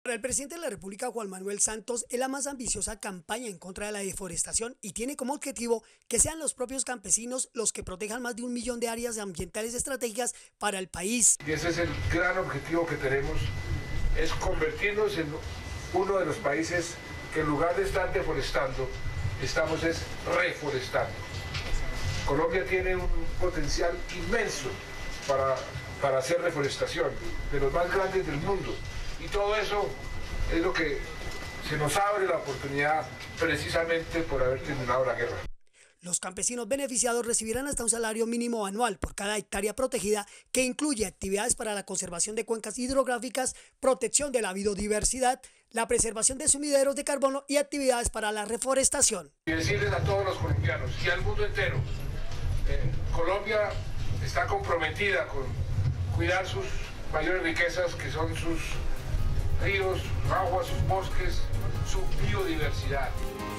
Para el presidente de la República, Juan Manuel Santos, es la más ambiciosa campaña en contra de la deforestación y tiene como objetivo que sean los propios campesinos los que protejan más de 1 millón de áreas ambientales estratégicas para el país. Y ese es el gran objetivo que tenemos, es convertirnos en uno de los países que en lugar de estar deforestando, estamos reforestando. Colombia tiene un potencial inmenso para hacer reforestación, de los más grandes del mundo. Y todo eso es lo que se nos abre la oportunidad precisamente por haber terminado la guerra. Los campesinos beneficiados recibirán hasta un salario mínimo anual por cada hectárea protegida, que incluye actividades para la conservación de cuencas hidrográficas, protección de la biodiversidad, la preservación de sumideros de carbono y actividades para la reforestación. Y decirles a todos los colombianos y al mundo entero, Colombia está comprometida con cuidar sus mayores riquezas, que son sus ríos, sus aguas, sus bosques, su biodiversidad.